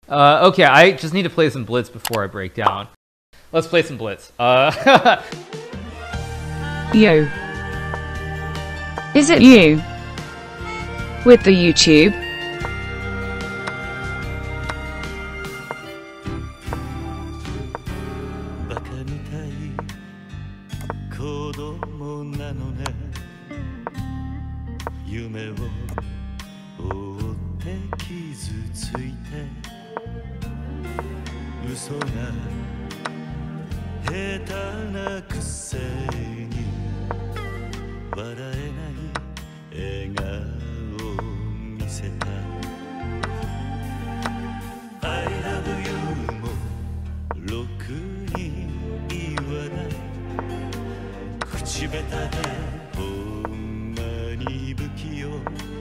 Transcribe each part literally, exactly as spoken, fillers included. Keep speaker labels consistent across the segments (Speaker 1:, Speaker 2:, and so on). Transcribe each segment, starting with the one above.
Speaker 1: Uh, okay, I just need to play some Blitz before I break down. Let's play some Blitz. Uh,
Speaker 2: Yo. Is it you? With the YouTube?
Speaker 3: バカみたい子供なのね夢を追って傷ついて嘘が下手なくせに笑えない笑顔を見せた I love you もろくに言わない口下手でほんまに不器用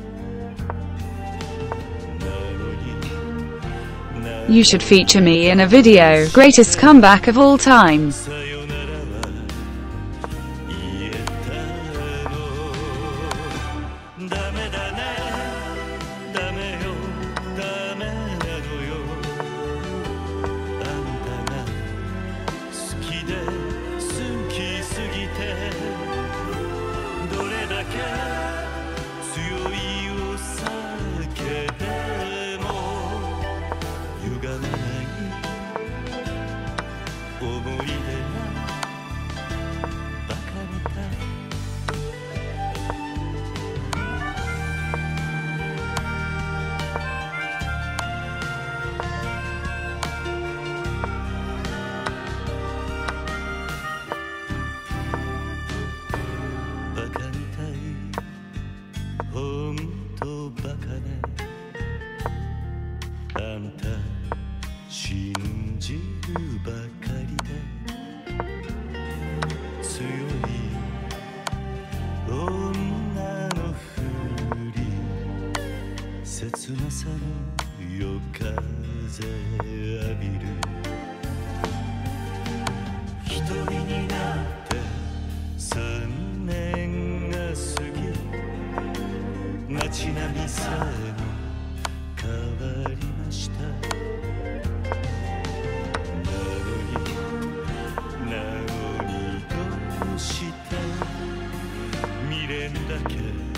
Speaker 3: なのに
Speaker 2: You should feature me in a video. Greatest comeback of all time.
Speaker 3: さよならは言えたのダメだねダメよダメなのよあんたが好きで好きすぎてどれだけ強いお酒でも歪まない思い出がバカみたいバカみたいほんとバカねあんた信じるばかりで強い女のふり切なさの夜風浴びる一人になって三年が過ぎ街並みさえも変わりましたなのになのにどうして未練だけ